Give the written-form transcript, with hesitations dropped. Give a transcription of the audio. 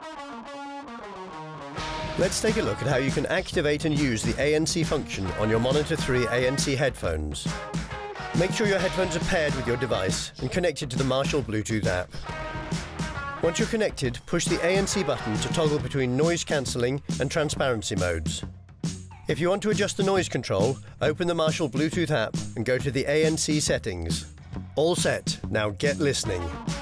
Let's take a look at how you can activate and use the ANC function on your Monitor 3 A.N.C headphones. Make sure your headphones are paired with your device and connected to the Marshall Bluetooth app. Once you're connected, push the ANC button to toggle between noise cancelling and transparency modes. If you want to adjust the noise control, open the Marshall Bluetooth app and go to the ANC settings. All set, now get listening.